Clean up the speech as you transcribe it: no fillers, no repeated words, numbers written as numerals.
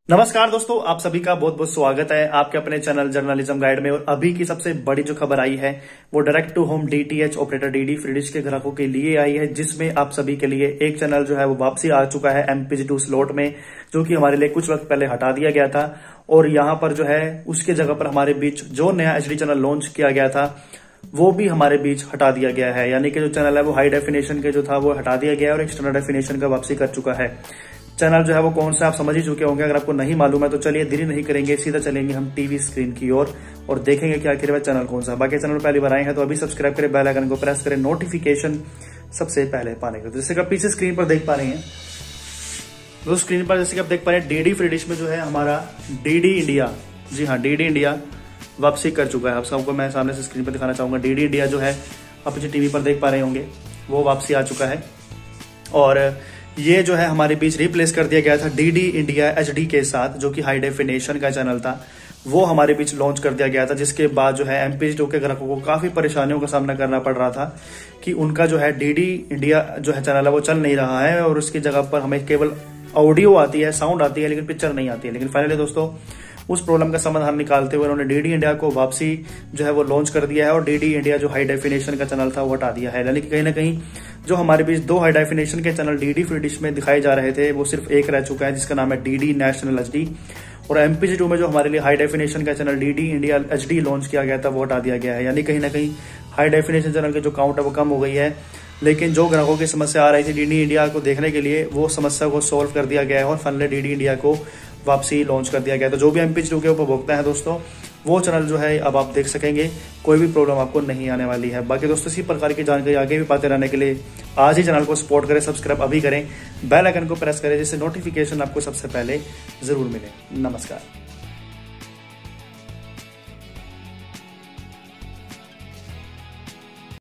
नमस्कार दोस्तों, आप सभी का बहुत बहुत स्वागत है आपके अपने चैनल जर्नलिज्म गाइड में। और अभी की सबसे बड़ी जो खबर आई है वो direct to home DTH operator DD free dish के ग्राहकों के लिए आई है, जिसमें आप सभी के लिए एक चैनल जो है वो वापसी आ चुका है MPG2 स्लॉट में, जो कि हमारे लिए कुछ वक्त पहले हटा दिया गया था। और यहाँ पर जो है उसके जगह पर हमारे बीच जो नया HD चैनल लॉन्च किया गया था वो भी हमारे बीच हटा दिया गया है। यानी कि जो चैनल है वो हाई डेफिनेशन के जो था वो हटा दिया गया है और एक्सटर्नल डेफिनेशन का वापसी कर चुका है। चैनल जो है वो कौन सा आप समझ ही चुके होंगे। अगर आपको नहीं मालूम है तो चलिए देरी नहीं करेंगे, सीधा चलेंगे हम टीवी स्क्रीन की ओर और देखेंगे कि आखिर में चैनल कौन सा। बाकी चैनल पहली बार आए हैं तो अभी सब्सक्राइब करें, बेल आइकन को प्रेस करें नोटिफिकेशन सबसे पहले पाने के। जैसे कि आप पीछे स्क्रीन पर देख पा रहे हैं, तो स्क्रीन पर जैसे कि आप देख पा रहे हैं डीडी फ्री डिश में जो है हमारा डीडी इंडिया, जी हाँ डीडी इंडिया वापसी कर चुका है। आप सबको मैं सामने से स्क्रीन पर दिखाना चाहूंगा। डीडी इंडिया जो है आप पीछे टीवी पर देख पा रहे होंगे वो वापसी आ चुका है। और ये जो है हमारे बीच रिप्लेस कर दिया गया था डीडी इंडिया HD के साथ, जो कि हाई डेफिनेशन का चैनल था। वो हमारे बीच लॉन्च कर दिया गया था, जिसके बाद जो है MPG2 के ग्राहकों को काफी परेशानियों का सामना करना पड़ रहा था कि उनका जो है डीडी इंडिया जो है चैनल है वो चल नहीं रहा है और उसकी जगह पर हमें केवल ऑडियो आती है, साउंड आती है, लेकिन पिक्चर नहीं आती है। लेकिन फाइनली दोस्तों उस प्रॉब्लम का समाधान निकालते हुए उन्होंने डीडी इंडिया को वापसी जो है वो लॉन्च कर दिया है और डीडी इंडिया जो हाई डेफिनेशन का चैनल था वो हटा दिया है। यानी कि कहीं ना कहीं जो हमारे बीच दो हाई डेफिनेशन के चैनल डीडी फ्री डिश में दिखाए जा रहे थे वो सिर्फ एक रह चुका है, जिसका नाम है डीडी नेशनल HD। और MPG2 में जो हमारे लिए हाई डेफिनेशन का channel DD India HD launch किया गया था वो हटा दिया गया है। यानी कहीं ना कहीं हाई डेफिनेशन चैनल की जो काउंट है वो कम हो गई है, लेकिन जो ग्राहकों की समस्या आ रही थी डीडी इंडिया को देखने के लिए वो समस्या को सोल्व कर दिया गया है और फाइनली डीडी इंडिया को वापसी लॉन्च कर दिया गया। तो जो भी MPG2 के उपभोक्ता है दोस्तों वो चैनल जो है अब आप देख सकेंगे, कोई भी प्रॉब्लम आपको नहीं आने वाली है। बाकी दोस्तों इसी प्रकार की जानकारी आगे भी पाते रहने के लिए आज ही चैनल को सपोर्ट करें, सब्सक्राइब अभी करें, बेल आइकन को प्रेस करें जिससे नोटिफिकेशन आपको सबसे पहले जरूर मिले। नमस्कार।